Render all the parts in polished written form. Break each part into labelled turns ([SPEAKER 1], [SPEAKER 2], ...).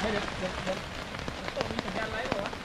[SPEAKER 1] เดี๋ยวตรงนี้สัญญาณไลฟ์เหรอ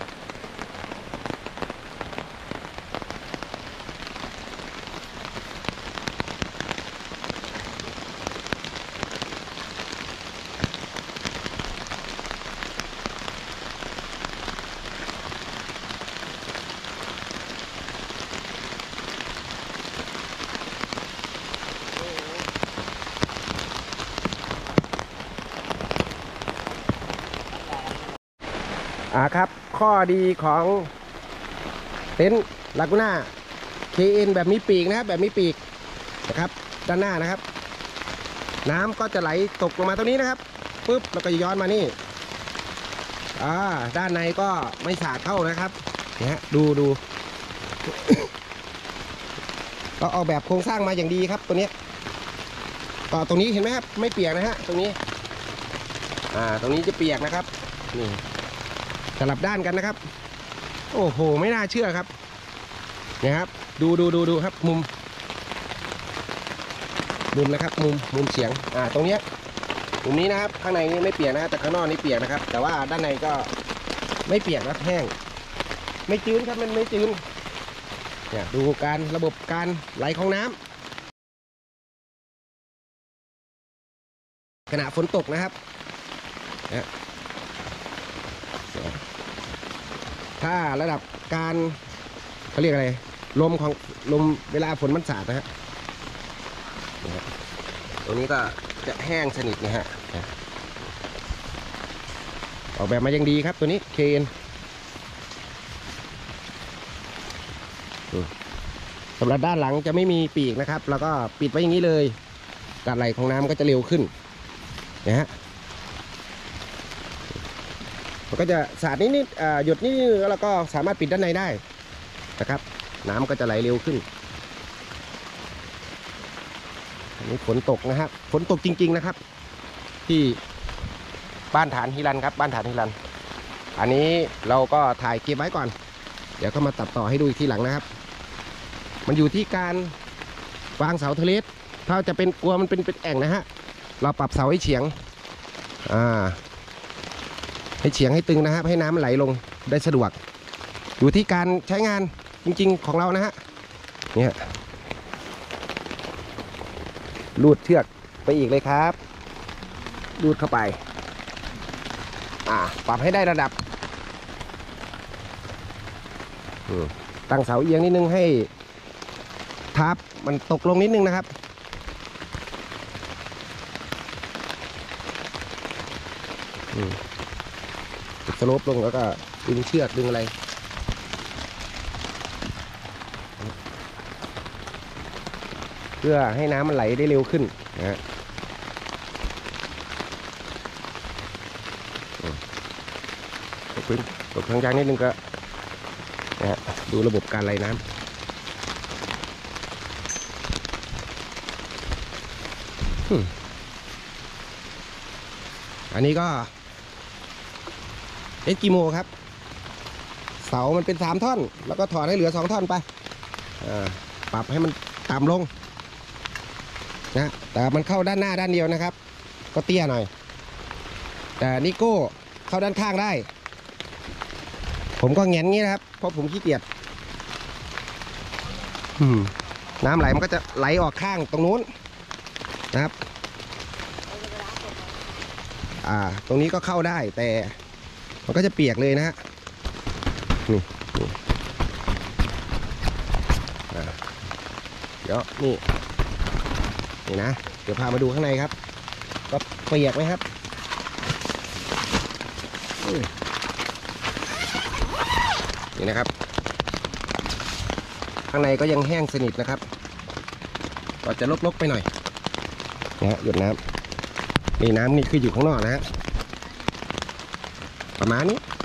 [SPEAKER 2] ครับข้อดีของเต็นท์ลากูน่า KN แบบมีปีกนะครับแบบมีปีกนะครับด้านหน้านะครับน้ำก็จะไหลตกลงมาตรงนี้นะครับปุ๊บแล้วก็ย้อนมานี่ด้านในก็ไม่สาดเข้านะครับเนี่ยดู ก็ออกแบบโครงสร้างมาอย่างดีครับตัวนี้ก็ตรงนี้เห็นไหมครับไม่เปียกนะฮะตรงนี้ตรงนี้จะเปียกนะครับนี่สลับด้านกันนะครับโอ้โหไม่น่าเชื่อครับเนี่ยครับดูครับมุมนะครับมุมเฉียงตรงนี้มุมนี้นะครับข้างในนี่ไม่เปียกนะครับแต่ข้างนอกนี่เปียกนะครับแต่ว่าด้านในก็ไม่เปียกนะแห้งไม่จืดครับมันไม่จืดเนี่ยดูการระบบการไหลของน้ำขณะฝนตกนะครับถ้าระดับการเขาเรียกอะไรลมเวลาฝนมันสาดนะฮะตรงนี้ก็จะแห้งสนิทนะฮะออกแบบมาอย่างดีครับตัวนี้เคนสำหรับด้านหลังจะไม่มีปีกนะครับแล้วก็ปิดไว้อย่างนี้เลยการไหลของน้ำก็จะเร็วขึ้นนะฮะมันก็จะสาดนิดหยดนิดแล้วก็สามารถปิดด้านในได้นะครับน้ำก็จะไหลเร็วขึ้นอันนี้ฝนตกนะครับฝนตกจริงๆนะครับที่บ้านฐานฮิรันครับบ้านฐานฮิรันอันนี้เราก็ถ่ายเก็บไว้ก่อนเดี๋ยวก็มาตัดต่อให้ดูอีกทีหลังนะครับมันอยู่ที่การวางเสาเทเลสถ้าจะเป็นกลัวมันเป็นแอ่งนะฮะเราปรับเสาให้เฉียงให้เฉียงให้ตึงนะครับให้น้ำไหลลงได้สะดวกอยู่ที่การใช้งานจริงๆของเรานะฮะเนี่ยลูดเชือกไปอีกเลยครับลูดเข้าไปปรับให้ได้ระดับตั้งเสาเอียงนิดนึงให้ทับมันตกลงนิดนึงนะครับสโลปลงแล้วก็ดึงเชือกดึงอะไรเพื่อให้น้ำมันไหลได้เร็วขึ้นนะฮะตกทางยางนิดนึงก็นะฮะดูระบบการไหลน้ำอันนี้ก็เอสกิโมครับเสามันเป็น3 ท่อนแล้วก็ถอดให้เหลือ2 ท่อนไปปรับให้มันต่ำลงนะแต่มันเข้าด้านหน้าด้านเดียวนะครับก็เตี้ยหน่อยแต่นิโก้เข้าด้านข้างได้ผมก็แงนงี้นะครับเพราะผมขี้เกียจน้ำไหลมันก็จะไหลออกข้างตรงนู้นนะครับตรงนี้ก็เข้าได้แต่มันก็จะเปียกเลยนะฮะเดี๋ยวนี่นะเดี๋ยวพามาดูข้างในครับก็เปียกไหมครับนี่นะครับข้างในก็ยังแห้งสนิทนะครับก็จะลกๆไปหน่อยนะฮะหยดน้ำนี่น้ำนี่คืออยู่ข้างนอกนะฮะประมาณนี้